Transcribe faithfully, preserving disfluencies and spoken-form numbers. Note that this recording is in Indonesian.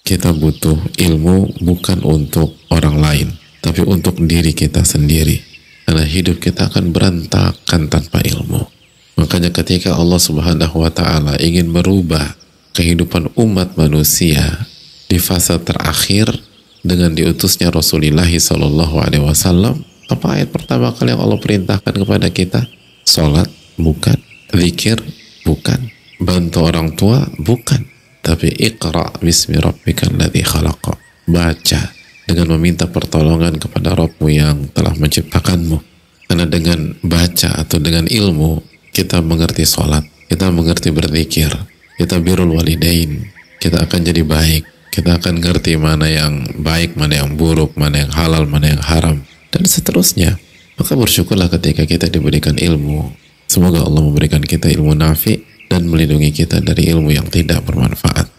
kita butuh ilmu bukan untuk orang lain, tapi untuk diri kita sendiri. Karena hidup kita akan berantakan tanpa ilmu. Makanya ketika Allah Subhanahu wa Ta'ala ingin merubah kehidupan umat manusia di fase terakhir dengan diutusnya Rasulullah Sallallahu Alaihi Wasallam, apa ayat pertama kali yang Allah perintahkan kepada kita? Salat? Bukan. Zikir? Bukan. Bantu orang tua? Bukan. Tapi Iqra bismi rabbikal ladzi khalaq. Baca dengan meminta pertolongan kepada Rabbmu yang telah menciptakanmu. Karena dengan baca atau dengan ilmu kita mengerti sholat, kita mengerti berzikir, kita birrul walidain, kita akan jadi baik, kita akan ngerti mana yang baik, mana yang buruk, mana yang halal, mana yang haram, dan seterusnya. Maka bersyukurlah ketika kita diberikan ilmu. Semoga Allah memberikan kita ilmu nafi dan melindungi kita dari ilmu yang tidak bermanfaat.